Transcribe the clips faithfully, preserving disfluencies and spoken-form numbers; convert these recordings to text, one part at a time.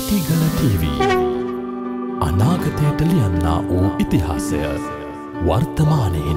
Ritigala T වී අනාගතයට ලියන්නා වූ ඉතිහාසය වර්තමානයෙන්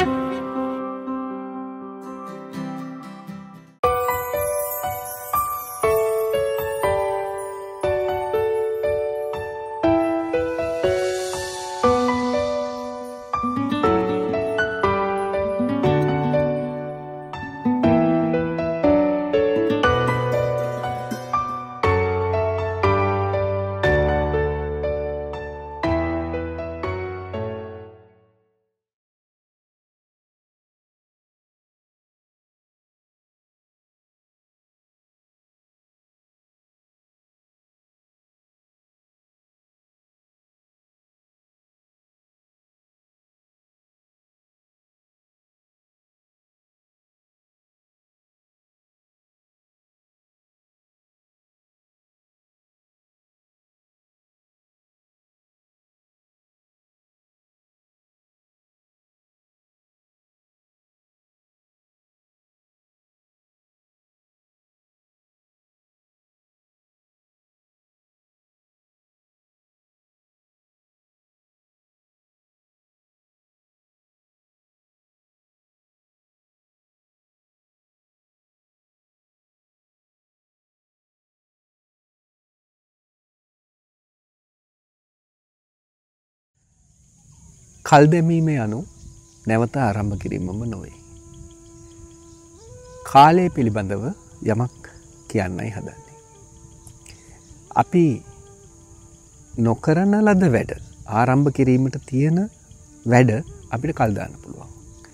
කල් දැමීම යනු නැවත ආරම්භ කිරීමම නොවේ. කාලය පිළිබඳව යමක් කියන්නයි හදන්නේ. අපි නොකරන ලද වැඩ ආරම්භ කිරීමට තියෙන වැඩ අපිට කල් දාන්න පුළුවන්.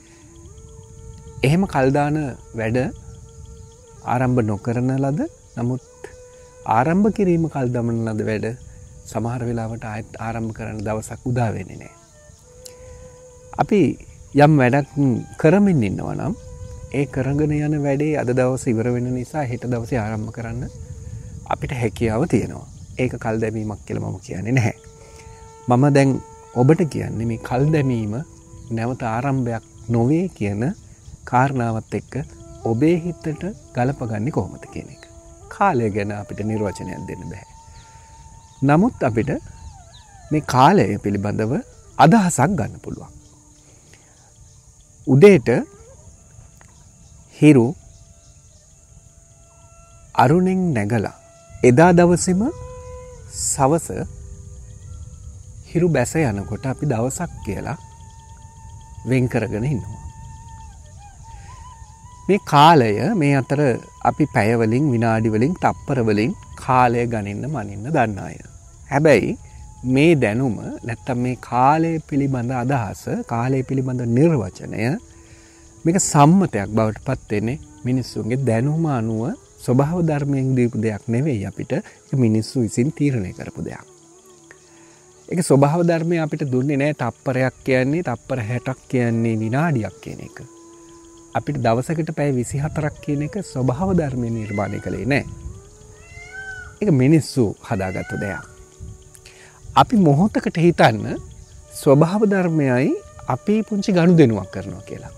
එහෙම කල් දාන වැඩ ආරම්භ නොකරන ලද නමුත් ආරම්භ කිරීම කල් දමන ලද වැඩ සමහර වෙලාවට ආයෙත් ආරම්භ කරන දවසක් උදා වෙන්නේ නැහැ. අපි යම් වැඩක් කරමින් ඉන්නවා නම් ඒ කරගෙන යන වැඩේ අද දවසේ ඉවර වෙන නිසා හෙට දවසේ ආරම්භ කරන්න අපිට හැකියාව තියෙනවා. ඒක කල් දැමීමක් කියලා මම කියන්නේ නැහැ. මම දැන් ඔබට කියන්නේ මේ කල් දැමීම නැවත ආරම්භයක් නොවේ කියන කාරණාවත් එක්ක ඔබේ හිතට ගලපගන්නේ කොහොමද කියන එක. කාලය ගැන අපිට නිර්වචනයක් දෙන්න බෑ. නමුත් අපිට මේ කාලය පිළිබඳව අදහසක් ගන්න පුළුවන්. උදේට හිරු අරුණෙන් නැගලා එදා දවසේම සවස හිරු බැස යනකොට අපි දවසක් කියලා වෙන් කරගෙන ඉන්නවා. මේ කාලය මේ අතර අපි පැය වලින් විනාඩි වලින් තප්පර වලින් කාලය ගණන්න මනින්න දන්න අය. හැබැයි මේ දැනුම නැත්තම් මේ කාලය පිළිබඳ අදහස කාලය පිළිබඳ නිර්වචනය මේක සම්මතයක් බවට පත් වෙන්නේ මිනිස්සුන්ගේ දැනුම අනුව ස්වභාව ධර්මයෙන් දීපු දෙයක් නෙවෙයි අපිට මිනිස්සු විසින් තීරණය කරපු දෙයක්. ඒක ස්වභාව ධර්මය අපිට දුන්නේ නැහැ තප්පරයක් කියන්නේ තප්පර හැටක් කියන්නේ විනාඩියක් කියන එක. අපිට දවසකට පැය විසිහතරක් කියන එක ස්වභාව ධර්මය නිර්මාණය කළේ නැහැ. ඒක මිනිස්සු හදාගත්ත දෙයක්. අපි මොහොතකට හිතන්න ස්වභාව ධර්මයයි අපි පුංචි ගනුදෙනුවක් කරනවා කියලා.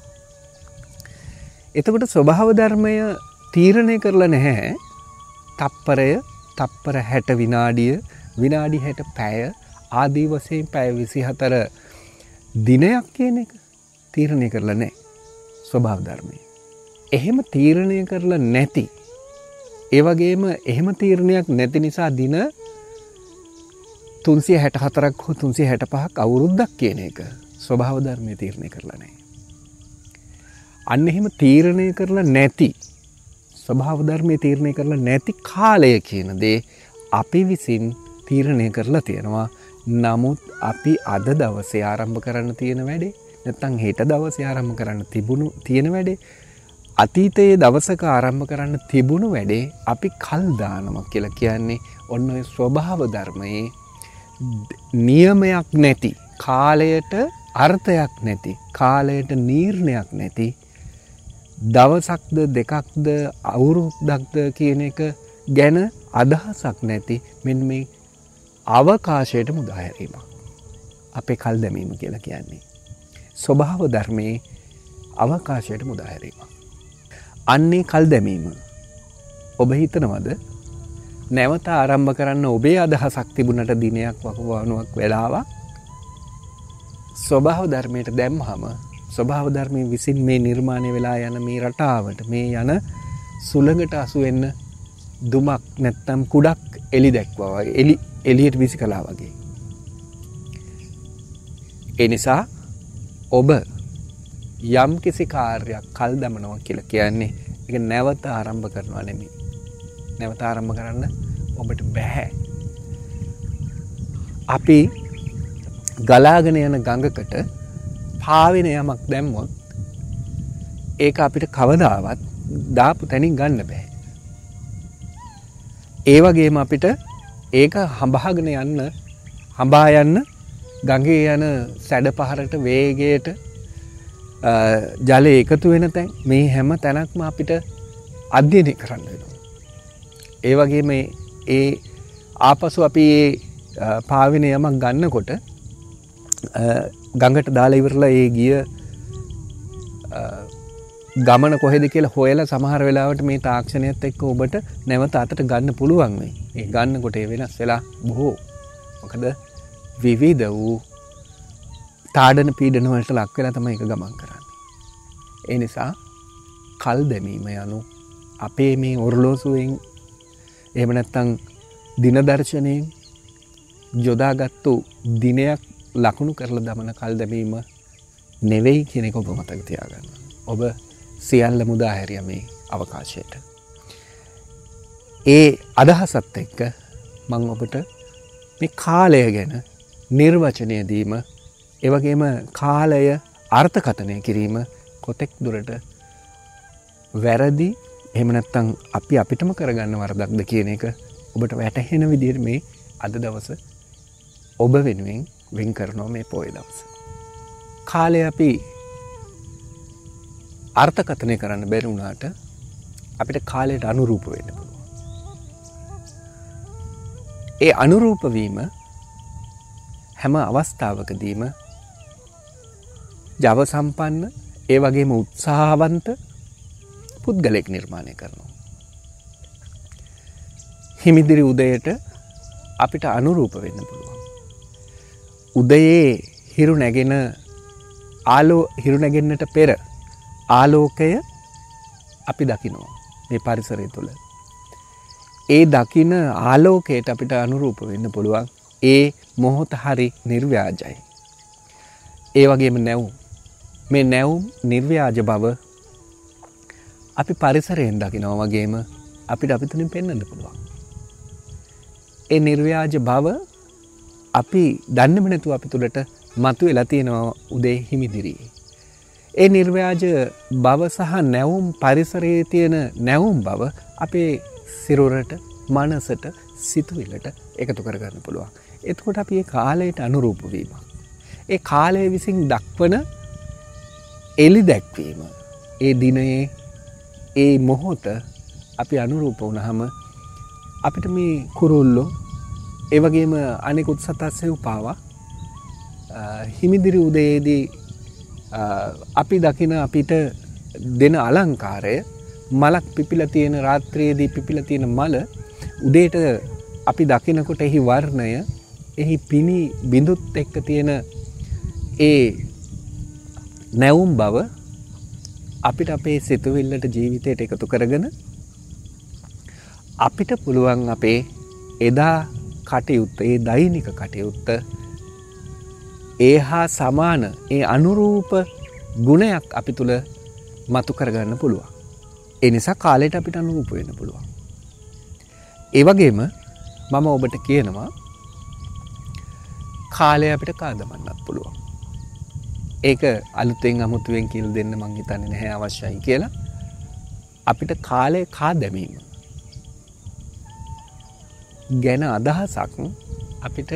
එතකොට ස්වභාව ධර්මය තීරණය කරලා නැහැ තප්පරය, තප්පර හැට විනාඩිය, විනාඩි හැට පැය ආදී වශයෙන් පැය විසිහතර දිනයක් කියන එක තීරණය කරලා නැහැ ස්වභාව ධර්මය. එහෙම තීරණය කරලා නැති ඒ වගේම එහෙම තීරණයක් නැති නිසා දින තුන්සිය හැට හතරක් හෝ තුන්සිය හැට පහක් අවුරුද්දක් කියන එක ස්වභාව ධර්මය තීරණය කරලා නැහැ. අන්න එහෙම තීරණය කරලා නැති ස්වභාව ධර්මය තීරණය කරලා නැති කාලය කියන දේ අපි විසින් තීරණය කරලා තියෙනවා. නමුත් අපි අද දවසේ ආරම්භ කරන්න තියෙන වැඩේ නැත්නම් හෙට දවසේ ආරම්භ කරන්න තිබුණු තියෙන වැඩේ අතීතයේ දවසක ආරම්භ කරන්න තිබුණු වැඩේ අපි කල් දානවා කියලා කියන්නේ ඔන්න ඔය ස්වභාව ධර්මයේ නියමයක් නැති කාලයට අර්ථයක් නැති කාලයට නිර්ණයක් නැති දවසක්ද දෙකක්ද අවුරුද්දක්ද කියන එක ගැන අදහසක් නැති මෙන්න මේ අවකාශයට මුදා හැරීමක් අපේ කල් දැමීම කියලා කියන්නේ ස්වභාව ධර්මයේ අවකාශයට මුදා හැරීමක්. අන්නේ කල් දැමීම ඔබ හිතනවද නැවත ආරම්භ කරන්න ඔබේ අදහසක් තිබුණට දිනයක් වකවානුවක් වෙලාවක් ස්වභාව ධර්මයට දැම්මහම ස්වභාව ධර්මයේ විසින් මේ නිර්මාණය වෙලා යන මේ රටාවට මේ යන සුළඟට අසු වෙන්න දුමක් නැත්තම් කුඩක් එලි දැක්වා වගේ එලි එලියට විසි කළා වගේ. ඒ නිසා ඔබ යම් කිසි කාර්යයක් කල් දමනවා කියලා කියන්නේ ඒක නැවත ආරම්භ කරනවා නෙමෙයි. නැවත ආරම්භ කරන්න ඔබට බෑ. අපි ගලාගෙන යන ගඟකට පාවෙන යමක් දැම්මොත් ඒක අපිට කවදාවත් දාපු තැනින් ගන්න බෑ. ඒ වගේම අපිට ඒක හඹාගෙන යන්න හඹා යන්න ගඟේ යන සැඩ පහරට වේගයට ජලය එකතු වෙන තැන් මේ හැම තැනක්ම අපිට අධ්‍යයනය කරන්න වෙනවා. ඒ වගේම ඒ ආපසු අපි ඒ පාවෙන යමක් ගන්නකොට ගඟට දාලා ඉවරලා ඒ ගිය ගමන කොහෙද කියලා හොයලා සමහර වෙලාවට මේ තාක්ෂණයත් එක්ක ඔබට නැවත අතට ගන්න පුළුවන් වෙයි. ඒ ගන්නකොට ඒ වෙනස් වෙලා බොහෝ. මොකද විවිධ වූ තාඩන පීඩන වලට ලක් වෙලා තමයි ඒක ගමන් කරන්නේ. ඒ නිසා කල් දැමීම යනු අපේ මේ ඔරලෝසුවෙන් එහෙම නැත්නම් දින දර්ශනයෙන් යොදාගත්තු දිනයක් ලකුණු කරලා දමන කල් දැමීම නෙවෙයි කියන එක ඔබ මතක තියාගන්න. ඔබ සියල්ල මුදා හැරිය මේ අවකාශයට. ඒ අදහසත් එක්ක මම ඔබට මේ කාලය ගැන නිර්වචනය දීම, ඒ වගේම කාලය අර්ථකථනය කිරීම කොතෙක් දුරට වැරදි එහෙම නැත්නම් අපි අපිටම කරගන්න වරදක්ද කියන එක ඔබට වැටහෙන විදිහට මේ අද දවස ඔබ වෙනුවෙන් වෙන් කරනවා මේ පොය දවස. කාලය අපි අර්ථකථනය කරන්න බැරි වුණාට අපිට කාලයට අනුරූප වෙන්න පුළුවන්. ඒ අනුරූප වීම හැම අවස්ථාවකදීම ජව සම්පන්න ඒ වගේම උත්සාහවන්ත පුද්ගලෙක් නිර්මාණය කරනවා. හිමිදිරි උදයට අපිට අනුරූප වෙන්න පුළුවන්. උදයේ හිරු නැගෙන ආලෝ හිරු නැගෙන්නට පෙර ආලෝකය අපි දකිනවා මේ පරිසරය තුළ. ඒ දකින ආලෝකයට අපිට අනුරූප වෙන්න පුළුවන්. ඒ මොහොත හරි නිර්ව්‍යාජයි. ඒ වගේම නැවුම්. මේ නැවුම් නිර්ව්‍යාජ බව අපි පරිසරයෙන් දකිනවා වගේම අපිට අපි තුලින් පෙන්වන්න පුළුවන්. ඒ නිර්ව්‍යාජ බව අපි දන්නේම නැතුව අපි තුලට මතුවලා තියෙනවා උදේ හිමිදිරියේ. ඒ නිර්ව්‍යාජ බව සහ නැවුම් පරිසරයේ තියෙන නැවුම් බව අපේ සිරුරට, මනසට, සිතුවිල්ලට එකතු කරගන්න පුළුවන්. එතකොට අපි ඒ කාලයට අනුරූප වීම. ඒ කාලය විසින් දක්වන එලි දැක්වීම. ඒ දිනයේ ඒ මොහොත අපි අනුරූප වුණාම අපිට මේ කුරුල්ලෝ ඒ වගේම අනෙකුත් සතස්සෙව් පාවා හිමිදිරි උදයේදී අපි දකින අපිට දෙන අලංකාරය මලක් පිපිලා තියෙන රාත්‍රියේදී පිපිලා තියෙන මල උදේට අපි දකිනකොට එහි වර්ණය එහි පිනි බිඳුත් එක්ක තියෙන ඒ නැවුම් බව අපිට අපේ සිතුවිල්ලට ජීවිතයට එකතු කරගෙන අපිට පුළුවන් අපේ එදා කටයුත්ත ඒ දෛනික කටයුත්ත ඒ හා සමාන ඒ අනුරූප ගුණයක් අපි තුල මතු කරගන්න පුළුවන්. ඒ නිසා කාලයට අපිට අනුරූප වෙන්න පුළුවන්. ඒ වගේම මම ඔබට කියනවා කාලය අපිට කාදමන්නත් පුළුවන්. ඒක අලුතෙන් අමුතුවෙන් කියලා දෙන්න මං හිතන්නේ නැහැ අවශ්‍යයි කියලා. අපිට කාලය කාදැමීම ගැන අදහසක් අපිට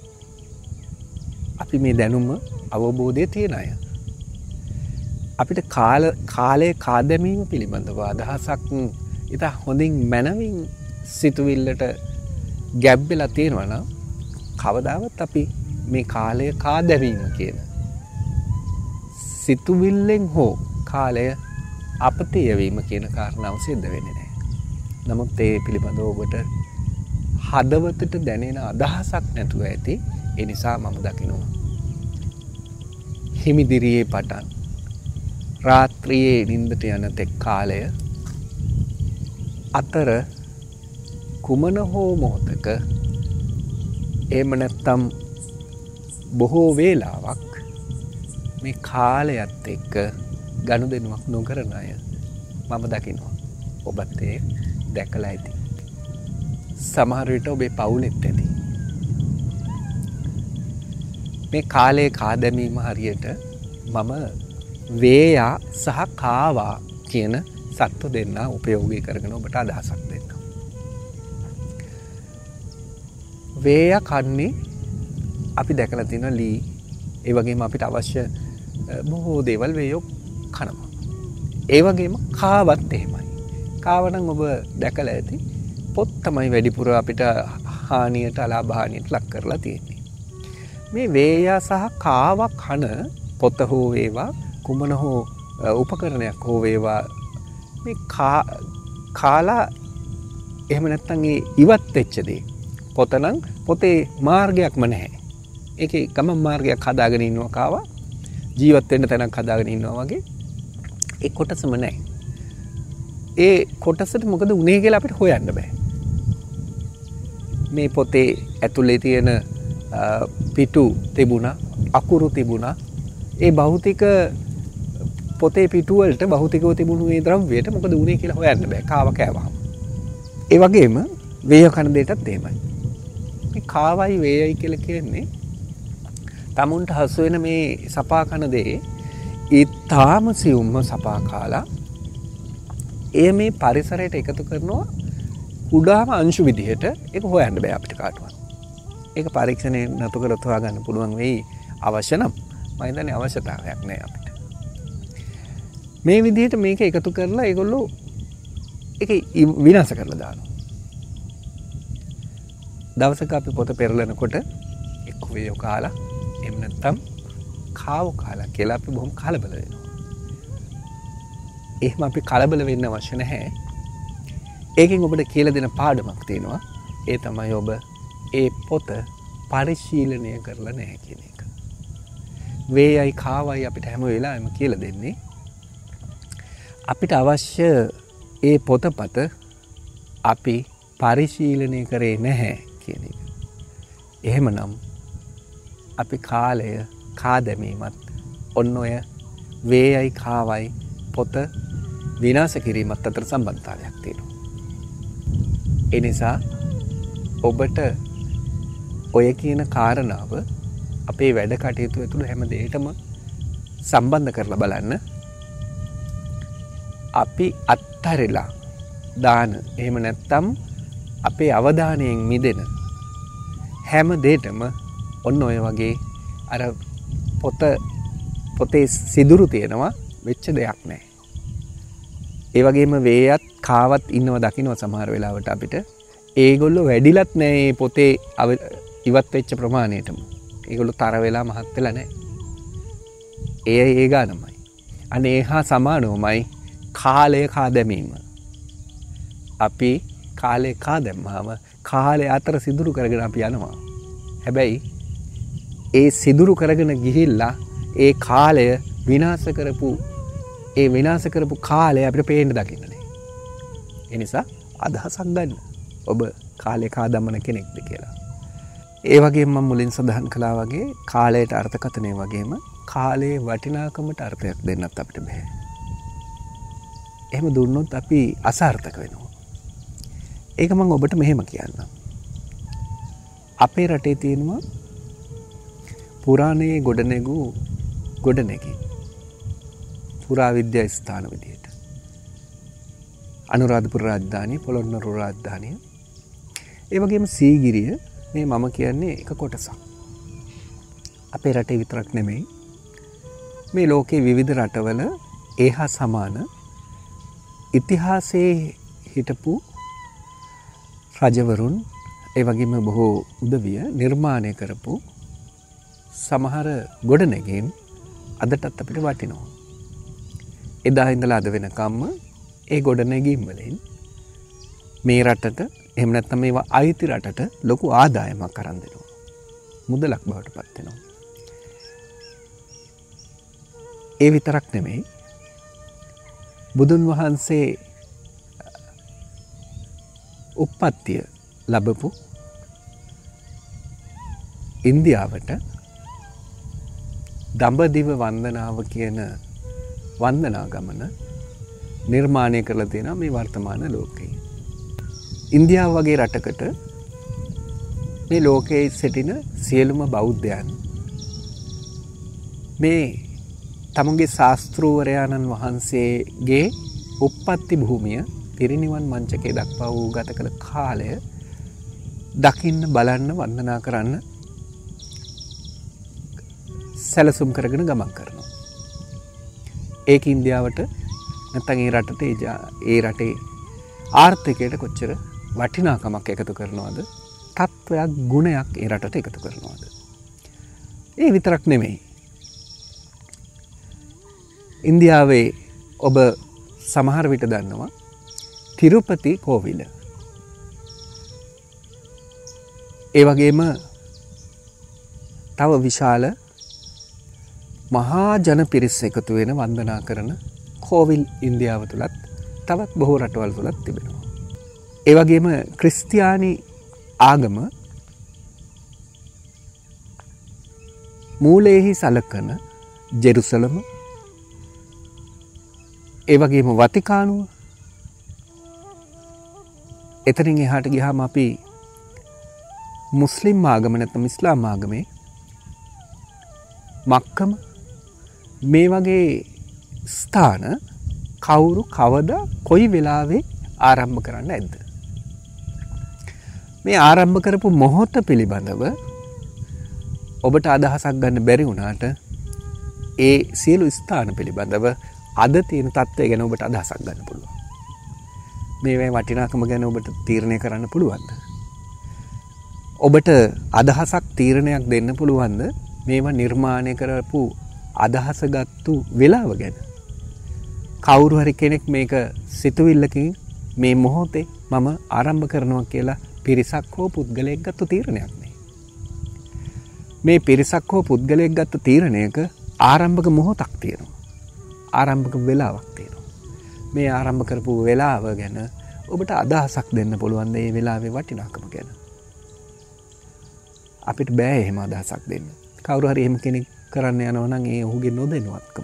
අපි මේ දැනුම අවබෝධය තියෙන අය. අපිට කාල කාලයේ කාදැමීම පිළිබඳව අදහසක් ඉතා හොඳින් මනමින් සිතුවිල්ලට ගැබ් වෙලා තියෙනවා නම් කවදාවත් අපි මේ කාලය කාදැමීම කියන සිතුවිල්ලෙන් හෝ කාලය අපතේ යවීම කියන කාරණාව සිද්ධ වෙන්නේ නැහැ. නමුත් ඒ පිළිබඳව ඔබට හදවතට දැනෙන අදහසක් නැතුව ඇති. ඒ නිසා මම දකිනවා හිමිදිරියේ පටන් රාත්‍රියේ නිින්දට යන තෙක් කාලය අතර කුමන හෝ මොහොතක එහෙම නැත්නම් බොහෝ වේලාවක් මේ කාලයත් එක්ක ගනුදෙනුවක් නොකරන අය මම දකිනවා. ඔබත් ඒ දැකලා ඇති. සමහර විට ඔබේ පවුලෙත් ඇති. මේ කාලේ කාදැමීම හරියට මම වේයා සහ කාවා කියන සත්තු දෙන්න උපයෝගී කරගෙන ඔබට අදහසක් දෙන්න. වේයා කන්නේ අපි දැකලා තියෙන ලී ඒ වගේම අපිට අවශ්‍ය බොහෝ දේවල් වේයෝ කනවා. ඒ වගේම කාවත් එහෙමයි. කාව නම් ඔබ දැකලා ඇති. පොත් තමයි වැඩිපුර අපිට හානියට අලාභානියට ලක් කරලා තියෙන්නේ. මේ වේයා සහ කාව කන පොත හෝ වේවා කුමන හෝ උපකරණයක් හෝ වේවා මේ කාලා එහෙම නැත්නම් ඒ ඉවත් වෙච්ච දේ පොත නම් පොතේ මාර්ගයක්ම නැහැ. ඒකේ ගමන් මාර්ගයක් හදාගෙන ඉන්නවා කාවා ජීවත් වෙන්න තැනක් හදාගෙන ඉන්නවා වගේ ඒ කොටසම නැහැ. ඒ කොටසට මොකද උනේ කියලා අපිට හොයන්න බෑ. මේ පොතේ ඇතුලේ තියෙන පිටු තිබුණා අකුරු තිබුණා ඒ භෞතික පොතේ පිටු වලට භෞතිකව තිබුණු මේ ද්‍රව්‍යයට මොකද උනේ කියලා හොයන්න බෑ කාව කෑවහම. ඒ වගේම වේය කන දෙයටත් එහෙමයි. මේ කාවයි වේයයි කියලා කියන්නේ තමුන්ට හසු වෙන මේ සපා කන දේ ඊටාම සියුම්ම සපා කාලා එය මේ පරිසරයට එකතු කරනවා කුඩාම අංශු විදිහට. ඒක හොයන්න බෑ අපිට කාටවත්. ඒක පරීක්ෂණය නතු කරලා හොයාගන්න පුළුවන් වෙයි අවශ්‍ය නම්. මම හිතන්නේ අවශ්‍යතාවයක් නෑ අපිට. මේ විදිහට මේක එකතු කරලා ඒගොල්ලෝ ඒක විනාශ කරලා දානවා. දවසක අපි පොත පෙරලනකොට එක්ක වේයෝ කාලා එහෙම නැත්නම් කාව කාලා කියලා අපි බොහොම කලබල වෙනවා. එහෙම අපි කලබල වෙන්න අවශ්‍ය නැහැ. ඒකෙන් ඔබට කියලා දෙන පාඩමක් තියෙනවා. ඒ තමයි ඔබ ඒ පොත පරිශීලනය කරලා නැහැ කියන එක. වේයයි කාවයි අපිට හැම වෙලාවෙම කියලා දෙන්නේ. අපිට අවශ්‍ය ඒ පොතපත අපි පරිශීලනය කරේ නැහැ කියන එක. එහෙමනම් අපි කාලය කාදැමීමත් ඔන්න ඔය වේයයි කාවයි පොත විනාශ කිරීමත් අතර සම්බන්ධතාවයක් තියෙනවා. ඒ නිසා ඔබට ඔය කියන කාරණාව අපේ වැඩ කටයුතු ඇතුළු හැම දෙයකටම සම්බන්ධ කරලා බලන්න. අපි අත්හැරලා දාන එහෙම නැත්නම් අපේ අවධානයෙන් මිදෙන හැම දෙයකම ඔන්න ඔය වගේ අර පොත පොතේ සිදුරු තියෙනවා වෙච්ච දෙයක් නැහැ. ඒ වගේම වේයත් කාවත් ඉන්නව දකින්න සමහර වෙලාවට අපිට ඒගොල්ලෝ වැඩිලත් නැහැ මේ පොතේ ඉවත් වෙච්ච ප්‍රමාණයටම. ඒගොල්ලෝ තර වෙලා මහත් වෙලා නැහැ. ඒ ඒ ගානමයි. අනේ හා සමානවමයි කාලය කාදැමීම. අපි කාලය කාදැම්මාම කාලය අතර සිදුරු කරගෙන අපි යනවා. හැබැයි ඒ සිදුරු කරගෙන ගිහිල්ලා ඒ කාලය විනාශ කරපු ඒ විනාශ කරපු කාලය අපිට පේන්න දකින්න නෑ. ඒ නිසා අදහසක් ගන්න. ඔබ කාලය කාදම්මන කෙනෙක්ද කියලා. ඒ වගේම මම මුලින් සඳහන් කළා වගේ කාලයට අර්ථකථනය වගේම කාලයේ වටිනාකමට අර්ථයක් දෙන්නත් අපිට බෑ. එහෙම දුන්නොත් අපි අසාර්ථක වෙනවා. ඒක මම ඔබට මෙහෙම කියන්නම්. අපේ රටේ තියෙනවා පුරාණයේ ගොඩනැගු ගොඩනැගි පුරාවිද්‍යා ස්ථාන විදියට. අනුරාධපුර රාජධානිය, පොළොන්නරුව රාජධානිය. ඒ වගේම සීගිරිය මේ මම කියන්නේ එක කොටසක්. අපේ රටේ විතරක් නෙමෙයි මේ ලෝකේ විවිධ රටවල ඒහා සමාන ඉතිහාසයේ හිටපු රජවරුන් ඒ වගේම බොහෝ උදවිය නිර්මාණය කරපු සමහර ගොඩනැගීම් අදටත් අපිට වටිනවා. එදා ඉඳලා අද වෙනකම්ම ඒ ගොඩනැගීම් වලින් මේ රටට එහෙම නැත්නම් මේවා අයිති රටට ලොකු ආදායමක් අරන් දෙනවා. මුදලක් බවට පත් වෙනවා. ඒ විතරක් නෙමෙයි බුදුන් වහන්සේ උප්පත්තිය ලැබපු ඉන්දියාවට දඹදිව වන්දනාව කියන වන්දනා ගමන නිර්මාණය කරලා තියෙනවා මේ වර්තමාන ලෝකයේ. ඉන්දියාව වගේ රටකට මේ ලෝකයේ සිටින සියලුම බෞද්ධයන් මේ තමුන්ගේ ශාස්ත්‍රූවරයාණන් වහන්සේගේ උප්පත්ති භූමිය පිරිනිවන් මංචකයේ දක්වා වූ ගත කළ කාලය දකින්න බලන්න වන්දනා කරන්න සැලසුම් කරගෙන ගමන් කරනවා. ඒක ඉන්දියාවට නැත්නම් ඒ රටට ඒ රටේ ආර්ථිකයට කොච්චර වටිනාකමක් එකතු කරනවද? තත්වයක් ගුණයක් ඒ රටට එකතු කරනවද? ඒ විතරක් නෙමෙයි. ඉන්දියාවේ ඔබ සමහර විට දන්නවා තිරුපති කෝවිල. ඒ වගේම තව විශාල මහා ජන පිරිස එකතු වෙන වන්දනා කරන කෝවිල් ඉන්දියාව තුලත් තවත් බොහෝ රටවල් තුලත් තිබෙනවා. ඒ වගේම ක්‍රිස්තියානි ආගම මූලයේහි සලකන ජෙරුසලම, ඒ වගේම වතිකානුව, එතනින් එහාට ගියාම අපි මුස්ලිම් ආගම නැත්නම් ඉස්ලාම් ආගමේ මක්කම මේ වගේ ස්ථාන කවුරු කවදා කොයි වෙලාවේ ආරම්භ කරන්න ඇද්ද? මේ ආරම්භ කරපු මොහොත පිළිබඳව ඔබට අදහසක් ගන්න බැරි වුණාට ඒ සියලු ස්ථාන පිළිබඳව අද තියෙන තත්ත්වය ගැන ඔබට අදහසක් ගන්න පුළුවන්. මේවේ වටිනාකම ගැන ඔබට තීරණය කරන්න පුළුවන්ද? ඔබට අදහසක් තීරණයක් දෙන්න පුළුවන්ද මේවා නිර්මාණය කරපු අදහස ගත්තු වෙලාව ගැන? කවුරු හරි කෙනෙක් මේක සිතුවිල්ලකින් මේ මොහොතේ මම ආරම්භ කරනවා කියලා පිරිසක් හෝ පුද්ගලයෙක් ගත්ත තීරණයක් නේ. මේ පිරිසක් හෝ පුද්ගලයෙක් ගත්ත තීරණයක ආරම්භක මොහොතක් තියෙනවා. ආරම්භක වෙලාවක් තියෙනවා. මේ ආරම්භ කරපු වෙලාව ගැන ඔබට අදහසක් දෙන්න පුළුවන් ද මේ වෙලාවේ වටිනාකම ගැන? අපිට බෑ එහෙම අදහසක් දෙන්න. කවුරු හරි එහෙම කෙනෙක් කරන්න යනවා නම් ඒ ඔහුගේ නොදැනුවත්කම.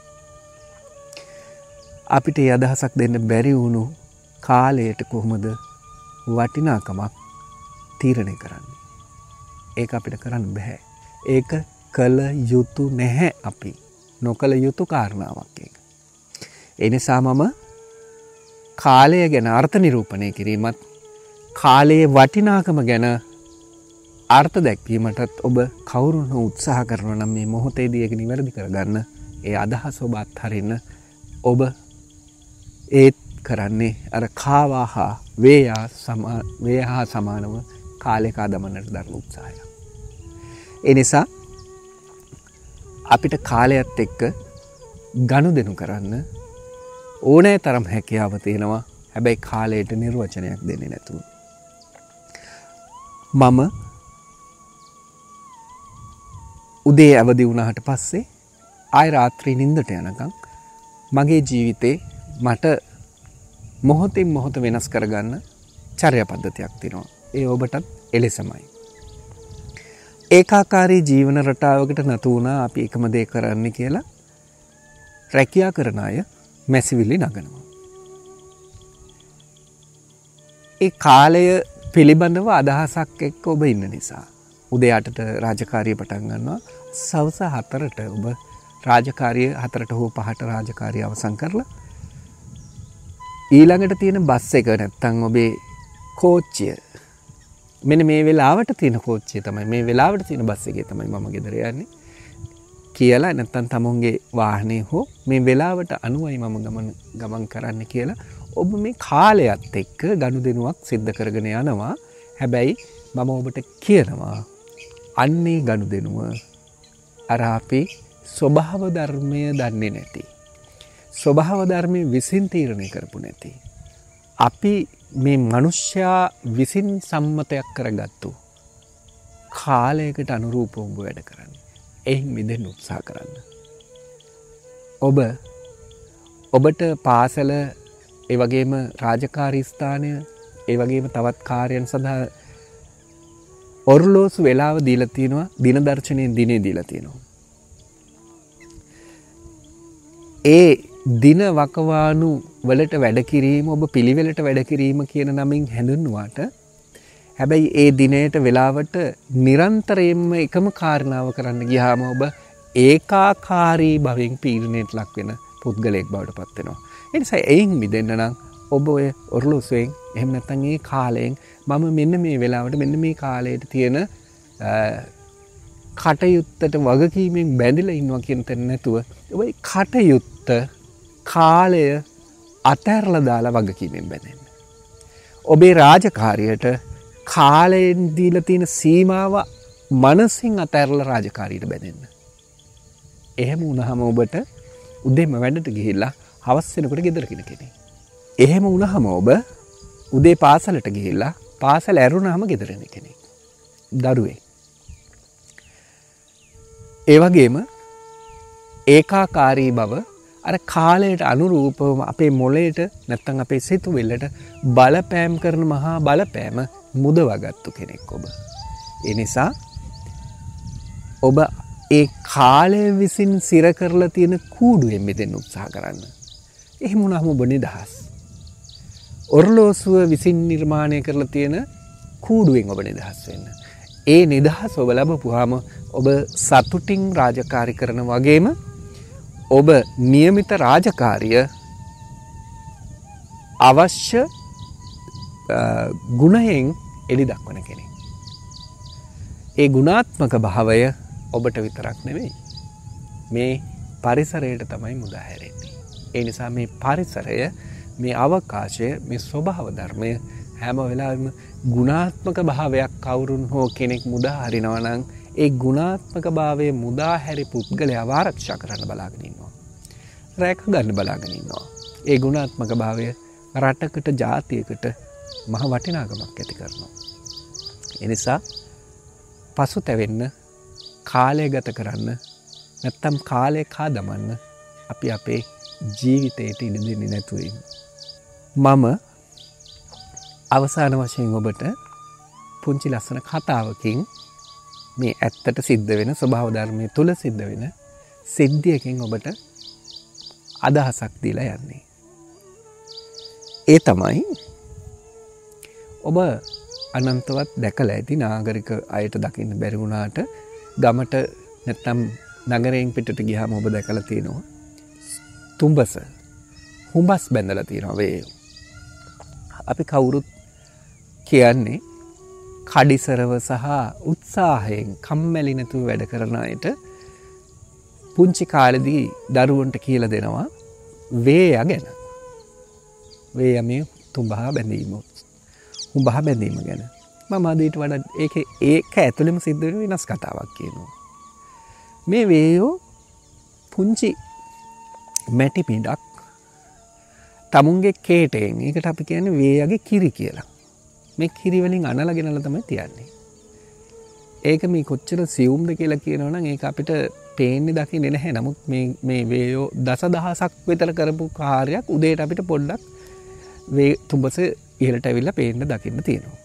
අපිට ඒ අදහසක් දෙන්න බැරි වුණු කාලයට කොහොමද වටිනාකමක් තීරණය කරන්නේ? ඒක අපිට කරන්න බෑ. ඒක කළ යුතු නැහැ. අපි නොකළ යුතු කාරණාවක් ඒක. ඒ නිසා මම කාලය ගැන අර්ථ නිරූපණය කිරීමත් කාලයේ වටිනාකම ගැන අර්ථ දැක්වීමටත් ඔබ කවුරුන් උත්සාහ කරනවා නම් මේ මොහොතේදී ඒක නිවැරදි කරගන්න ඒ අදහස ඔබ අත්හරින්න ඔබ ඒත් කරන්නේ අර කාවාහා වේයා සමා වේහා සමානව කාලයක දමන්නට දරන උත්සාහය. ඒ නිසා අපිට කාලයත් එක්ක ගනුදෙනු කරන්න ඕනෑ තරම් හැකියාව තියෙනවා. හැබැයි කාලයට නිර්වචනයක් දෙන්නේ නැතුව. මම උදේ අවදි වුණාට පස්සේ ආය රාත්‍රී නිින්දට යනකම් මගේ ජීවිතේ මට මොහොතින් මොහොත වෙනස් කරගන්න චර්යා පද්ධතියක් තියෙනවා. ඒ ඔබටත් එලෙසමයි. ඒකාකාරී ජීවන රටාවකට නතු වුණා අපි එකම දේ කරන්න කියලා රැකියා කරන අය මැසිවිලි නගනවා. ඒ කාලය පිළිබඳව අදහසක් එක්ක ඔබ ඉන්න නිසා උදේ අටට රාජකාරිය පටන් ගන්නවා. සවස හතරට ඔබ රාජකාරිය හතරට හෝ පහට රාජකාරිය අවසන් කරලා ඊළඟට තියෙන බස් එක නැත්තම් ඔබේ කෝච්චිය මෙන්න මේ වෙලාවට තියෙන කෝච්චිය තමයි මේ වෙලාවට තියෙන බස් එකේ තමයි මම ගෙදර යන්නේ කියලා නැත්තම් තමුන්ගේ වාහනේ හෝ මේ වෙලාවට අනුවයි මම ගමන් ගමන් කරන්න කියලා ඔබ මේ කාලයත් එක්ක ගනුදෙනුවක් සිද්ධ කරගෙන යනවා. හැබැයි මම ඔබට කියනවා අන්නේ ගනුදෙනුව අර අපි ස්වභාව ධර්මය දන්නේ නැති, ස්වභාව ධර්මයේ විසින් තීරණය කරපු නැති, අපි මේ මනුෂ්‍යයා විසින් සම්මතයක් කරගත්තු කාලයකට අනුරූපව ඔබ වැඩ කරන්න. එයින් මිදෙන්න උත්සාහ කරන්න. ඔබ ඔබට පාසල, ඒ වගේම රාජකාරී ස්ථානය, ඒ වගේම තවත් කාර්යයන් සඳහා ඔර්ලෝසු වේලාව දීලා තියෙනවා, දින දර්ශනයෙන් දිනේ දීලා තියෙනවා. ඒ දින වකවානු වලට වැඩ කිරීම ඔබ පිළිවෙලට වැඩ කිරීම කියන නමින් හැඳින්වුවාට, හැබැයි ඒ දිනේට වෙලාවට නිරන්තරයෙන්ම එකම කාරණාව කරන්න ගියාම ඔබ ඒකාකාරී භවෙන් පීඩනයට ලක් වෙන පුද්ගලයෙක් බවට පත් වෙනවා. ඒ නිසා එයින් මිදෙන්න නම් ඔබ ඔය ඔර්ලෝසුවෙන්, එහෙම නැත්නම් ඒ කාලයෙන් මම මෙන්න මේ වෙලාවට මෙන්න මේ කාලයට තියෙන කටයුත්තට වගකීමෙන් බැඳිලා ඉන්නවා කියන තැන නැතුව ඔබ ඒ කටයුත්ත කාලය අතහැරලා දාලා වගකීමෙන් බැඳෙන්න. ඔබේ රාජකාරියට කාලයෙන් දීලා තියෙන සීමාව මනසින් අතහැරලා රාජකාරියට බැඳෙන්න. එහෙම වුණාම ඔබට උදේම වැඩට ගිහිල්ලා හවස් වෙනකොට ගෙදර කෙනෙක්. එහෙම වුණාම ඔබ උදේ පාසලට ගිහිල්ලා පාසල ඇරුණාම ගෙදර එන කෙනෙක්. දරුවෙක්. ඒ වගේම ඒකාකාරී බව අර කාලයට අනුරූපවම අපේ මොළයට නැත්තම් අපේ සිතුවිල්ලට බලපෑම් කරන මහා බලපෑම මුදවගත්තු කෙනෙක් ඔබ. ඒ නිසා ඔබ ඒ කාලය විසින් සිර කරලා තියෙන කූඩුවෙන් මිදෙන්න උත්සාහ කරන්න. එහෙම වුණාම ඔබ නිදහස්. ඔර්ලෝසුව විසින් නිර්මාණය කරලා තියෙන කූඩුවෙන් ඔබ නිදහස් වෙන්න. ඒ නිදහස ඔබ ලැබපුවාම ඔබ සතුටින් රාජකාරී කරන වගේම ඔබ નિયમિત රාජකාරිය අවශ්‍ය ගුණයෙන් එලි දක්වන කෙනෙක්. ඒ ගුණාත්මක භාවය ඔබට විතරක් නෙවෙයි, මේ පරිසරයට තමයි මුදා හැරෙන්නේ. ඒ නිසා මේ පරිසරය, මේ අවකාශය, මේ ස්වභාව ධර්මය හැම වෙලාවෙම ගුණාත්මක භාවයක් කවුරුන් හෝ කෙනෙක් මුදා හරිනවා නම් ඒ ගුණාත්මක භාවයේ මුදා හැරි පුද්ගලයාව ආරක්ෂා කරන්න බලාගෙන ඉන්නවා. රැක ගන්න බලාගෙන ඉන්නවා. ඒ ගුණාත්මක භාවය රටකට, ජාතියකට මහ වටිනාකමක් ඇති කරනවා. ඒ නිසා පසුතැවෙන්න, කාලය ගත කරන්න, නැත්තම් කාලය කා දමන්න අපි අපේ ජීවිතයට ඉඩ දෙන්නේ නැතුව ඉන්න. මම අවසාන වශයෙන් ඔබට පුංචි ලස්සන කතාවකින් මේ ඇත්තට සිද්ධ වෙන ස්වභාව ධර්මයේ තුල සිද්ධ වෙන සිද්ධියකින් ඔබට අදහසක් දීලා යන්නේ. ඒ තමයි ඔබ අනන්තවත් දැකලා ඇති නාගරික අයට දකින්න බැරි වුණාට ගමට නැත්නම් නගරයෙන් පිටට ගියාම ඔබ දැකලා තියෙනවා තුඹස, හුඹස් බැඳලා තියෙනවා වේ. අපි කවුරුත් කියන්නේ කඩිසරව සහ උත්සාහයෙන් කම්මැලි නැතුව වැඩ කරන අයට පුංචි කාලෙදී දරුවන්ට කියලා දෙනවා වේය ගැන. වේය මේ තුඹහා බැඳීම, හුඹහා බැඳීම ගැන. මම අද ඊට වඩා ඒකේ ඒක ඇතුළෙම සිද්ධ වෙන වෙනස් කතාවක් කියනවා. මේ වේයෝ පුංචි මැටි පිටක් තමුන්ගේ කේටයෙන්, ඒකට අපි කියන්නේ වේයගේ කිරි කියලා. මේ කිරි වලින් අනලා ගෙනලා තමයි තියන්නේ. ඒක මේ කොච්චර සියුම්ද කියලා කියනවනම් ඒක අපිට පේන්නේ දකින්නේ නැහැ. නමුත් මේ මේ වේයෝ දසදහසක් විතර කරපු කාර්යයක් උදේට අපිට පොඩ්ඩක් වේ තුඹස ඉහළට ඇවිල්ලා පේන්න දකින්න තියෙනවා.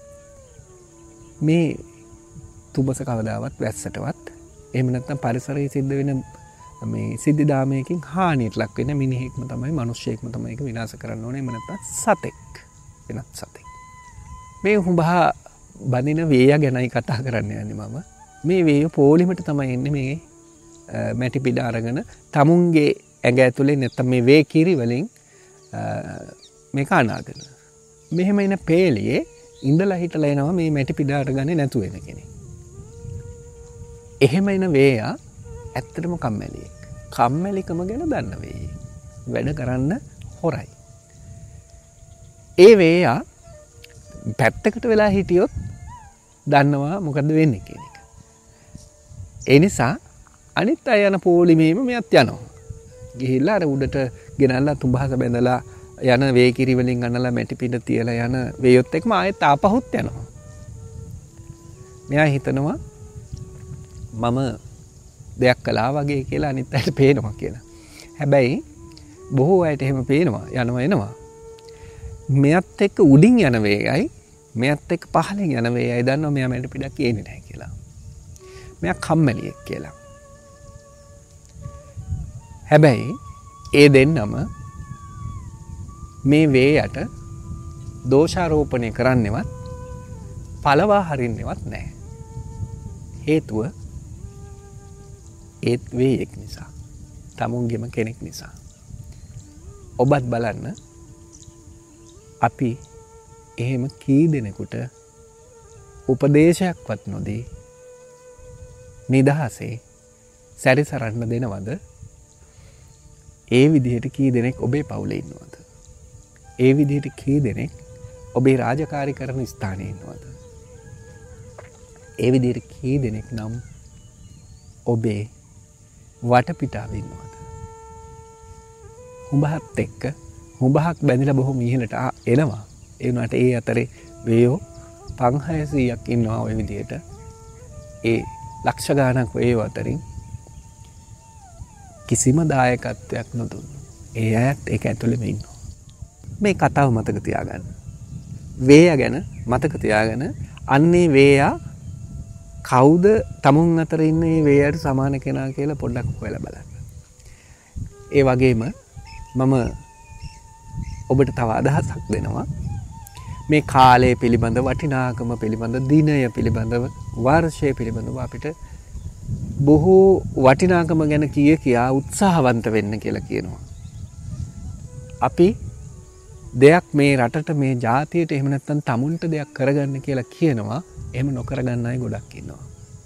මේ තුඹස කවදාවත් වැස්සටවත් එහෙම නැත්නම් පරිසරයේ සිද්ධ වෙන මේ සිද්ධාමයකින් හානියට ලක් වෙන මිනිහෙක්ම තමයි, මිනිස්සෙක්ම තමයි ඒක විනාශ කරන්න ඕනේ. එහෙම නැත්නම් සතෙක්, වෙනත් සතෙක්. මේ හුඹහා බඳින වේය ගැනයි කතා කරන්න යන්නේ මම. මේ වේය පොලිමට තමයි එන්නේ මේ මැටි පිට අරගෙන තමුන්ගේ ඇඟ ඇතුලේ නැත්නම් මේ වේ කිරි වලින් මේක අනාගෙන. මෙහෙම එන පේලියේ ඉඳලා හිටලා එනවා මේ මැටි පිට අරගන්නේ නැතු වෙන කෙනෙක්. එහෙම එන වේයා ඇත්තටම කම්මැලියෙක්. කම්මැලිකම ගැන දන්න වේයි. වැඩ කරන්න හොරයි. ඒ වේයා පැත්තකට වෙලා හිටියොත් දන්නවා මොකද්ද වෙන්නේ කියන එක. ඒ නිසා අනිත් අය යන පොලිමේම මෙයත් යනවා. ගිහිල්ලා අර උඩට ගෙනල්ලා තුඹහස බැඳලා යන වේ කිරි වලින් අනලා මැටි පිට තියලා යන වේයොත් එක්කම ආයෙත් ආපහුත් යනවා. මෙයා හිතනවා මම දෙයක් කළා වගේ කියලා අනිත් අයට පේනවා කියලා. හැබැයි බොහෝ අයට එහෙම පේනවා යනවා එනවා. මෙයත් එක්ක උඩින් යන වේගයි මෙයත් එක්ක පහලින් යන වේගයි දන්නවා මෙයා මැටි පිටක් කියන්නේ නැහැ කියලා. මෙයා කම්මැලියෙක් කියලා. හැබැයි ඒ දෙන්නම මේ වේයට දෝෂාරෝපණය කරන්නෙවත් පළවා හරින්නෙවත් නැහැ. හේතුව ඒත් වේයෙක් නිසා. තමුන්ගෙම කෙනෙක් නිසා. ඔබත් බලන්න අපි එහෙම කී දෙනෙකුට උපදේශයක්වත් නොදී නිදහසේ සැරිසරන්න දෙනවද? ඒ විදිහට කී දෙනෙක් ඔබේ පවුලේ ඉන්නවද? ඒ විදිහට කී දෙනෙක් ඔබේ රාජකාරී කරන ස්ථානයේ ඉන්නවද? ඒ විදිහට කී දෙනෙක් නම් ඔබේ වටපිටාවේ ඉන්නවද? හුඹහත් එක්ක හුඹහක් බැඳිලා බොහොම ඉහළට එනවා. ඒ වුණාට ඒ අතරේ වේයෝ පන්හයසීයක් ඉන්නවා ওই විදිහට. ඒ ලක්ෂ ගාණක් වේයෝ අතරින් කිසිම දායකත්වයක් නොදුන්. ඒ අයත් ඒක ඇතුළෙම ඉන්නවා. මේ කතාව මතක තියාගන්න. වේය ගැන මතක තියාගෙන අන්නේ වේයා කවුද තමුන් අතර ඉන්න මේ වේයට සමාන කෙනා කියලා පොඩ්ඩක් හොයලා බලන්න. ඒ වගේම මම ඔබට තව අදහසක් දෙනවා. මේ කාලය පිළිබඳ වටිනාකම පිළිබඳ දිනය පිළිබඳව වර්ෂය පිළිබඳව අපිට බොහෝ වටිනාකම ගැන කිය කියා උත්සාහවන්ත වෙන්න කියලා කියනවා. අපි දෙයක් මේ රටට මේ ජාතියට එහෙම නැත්නම් තමුන්ට දෙයක් කරගන්න කියලා කියනවා. එහෙම නොකරගන්න අය ගොඩක් ඉන්නවා.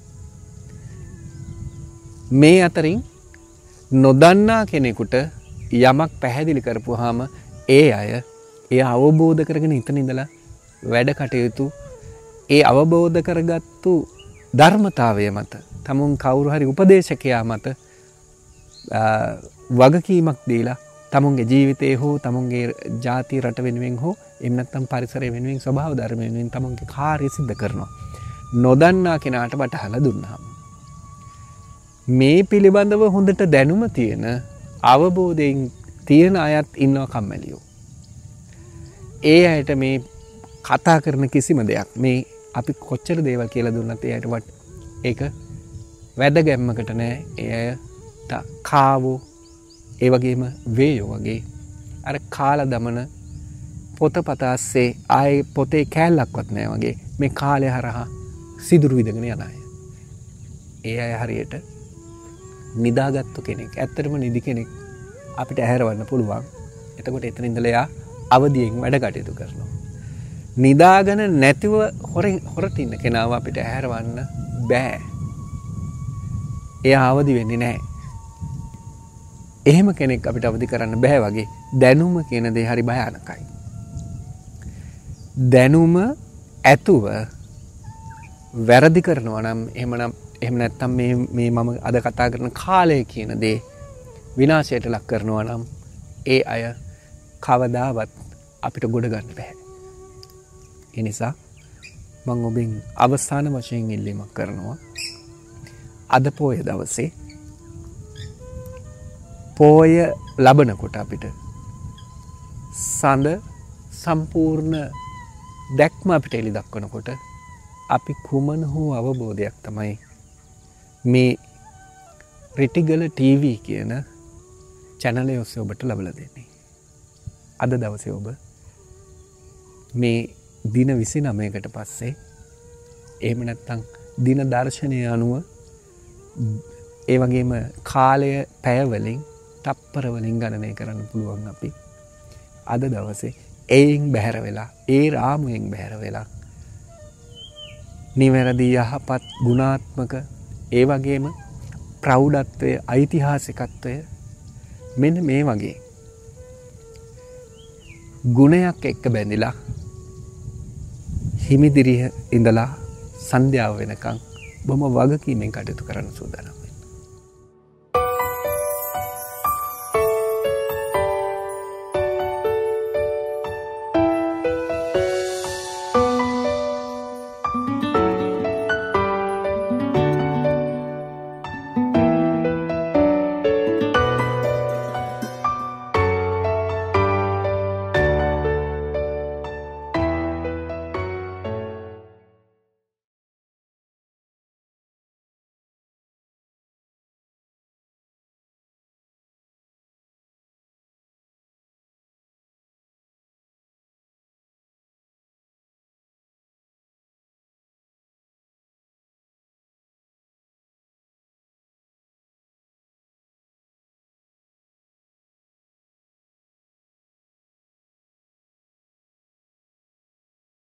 මේ අතරින් නොදන්නා කෙනෙකුට යමක් පැහැදිලි කරපුවාම ඒ අය ඒ අවබෝධ කරගෙන ඉතන ඉඳලා වැඩ කටයුතු ඒ අවබෝධ කරගත්තු ධර්මතාවය මත තමුන් කවුරු හරි උපදේශකයා මත වගකීමක් දීලා තමුන්ගේ ජීවිතේ හෝ තමුන්ගේ ජාතිය රට වෙනුවෙන් හෝ එහෙම නැත්නම් පරිසරය වෙනුවෙන් ස්වභාව ධර්ම වෙනුවෙන් තමුන්ගේ කාර්ය සිද්ධ කරනවා. නොදන්නා කෙනාට වටහලා දුන්නාම මේ පිළිබඳව හොඳට දැනුම තියෙන අවබෝධයෙන් තියෙන අයත් ඉන්නවා කම්මැලියෝ. ඒ අයට මේ කතා කරන කිසිම දෙයක් මේ අපි කොච්චර දේවල් කියලා දුන්නත් ඒ අයට වට ඒක වැදගැම්මකට නෑ. ඒ අය කාවෝ ඒ වගේම වේයෝ වගේ අර කාලා දමන පොතපතස්සේ ආයේ පොතේ කෑල්ලක්වත් නෑ වගේ මේ කාලය හරහා සිදුරු විදගෙන යන අය. ඒ අය හරියට නිදාගත්තු කෙනෙක්. ඇත්තටම නිදි කෙනෙක් අපිට ඇහැරවන්න පුළුවන්. එතකොට එතන ඉඳලා එයා අවදියෙන් වැඩ කටයුතු කරනවා. නිදාගෙන නැතිව හොරෙන් හොරට ඉන්න කෙනාව අපිට ඇහැරවන්න බෑ. එයා අවදි වෙන්නේ නැහැ. එහෙම කෙනෙක් අපිට අවදි කරන්න බෑ වගේ දැනුම කියන දේ හරි භයානකයි. දැනුම ඇතුව වැරදි කරනවා නම් එහෙමනම් එහෙම නැත්නම් මේ මේ මම අද කතා කරන කාලය කියන දේ විනාශයට ලක් කරනවා නම් ඒ අය කවදාවත් අපිට ගොඩ ගන්න බෑ. ඒ නිසා මම ඔබෙන් අවසාන වශයෙන් ඉල්ලීමක් කරනවා. අද පොය දවසේ පොය ලබනකොට අපිට සඳ සම්පූර්ණ දැක්ම අපිට එලි දක්වනකොට අපි කුමන හෝ අවබෝධයක් තමයි මේ රිටිගල ටීවී කියන චැනලය ඔස්සේ ඔබට ලබලා දෙන්නේ. අද දවසේ ඔබ මේ දින විසිනමයකට පස්සේ එහෙම නැත්නම් දින දර්ශනය අනුව ඒ වගේම කාලය පැය වලින් තප්පර වලින් ගණනය කරන්න පුළුවන් අපි අද දවසේ එයින් බැහැර වෙලා ඒ රාමුවෙන් බැහැර වෙලා නිවැරදි යහපත් ගුණාත්මක ඒ වගේම ප්‍රෞಢත්වය ඓතිහාසිකත්වය මෙන්න මේ වගේ ගුණයක් එක්ක බැඳිලා හිමිදිරිය ඉඳලා සන්ධ්‍යාව වෙනකන් බොහොම වගකීමෙන් කටයුතු කරන්න සූදානම්.